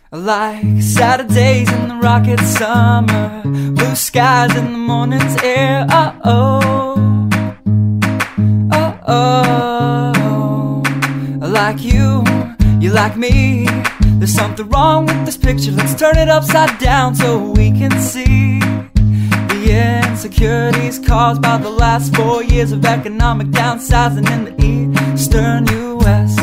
Like Saturdays in the rocket summer, blue skies in the morning's air. Oh, oh, oh, oh. Like you like me. There's something wrong with this picture. Let's turn it upside down so we can see the insecurities caused by the last 4 years of economic downsizing in the eastern U.S.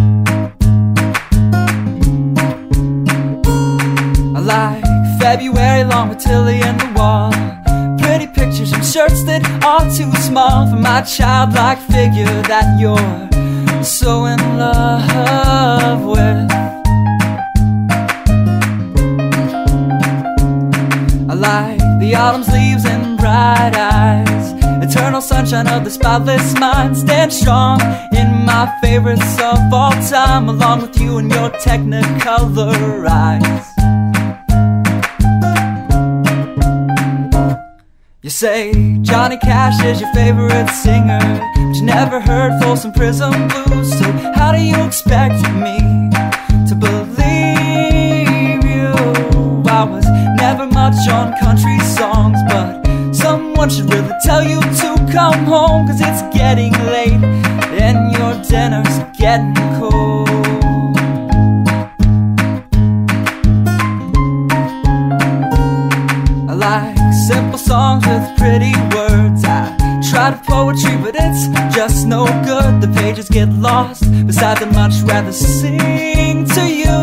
Like February long with Tilly and the wall, pretty pictures and shirts that are too small for my childlike figure that you're so in love with. I like the autumn's leaves and bright eyes, eternal sunshine of the spotless mind. Stand strong in my favorites of all time, along with you and your technicolor eyes. You say Johnny Cash is your favorite singer, but you never heard Folsom Prison Blues. So how do you expect me to believe you? I was never much on country songs, but someone should really tell you to come home, 'cause it's getting late and your dinner's getting cold. I like simple songs with pretty words. I try to poetry, but it's just no good. The pages get lost. Besides, I'd much rather sing to you.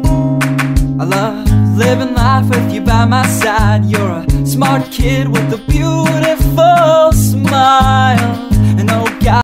I love living life with you by my side. You're a smart kid with a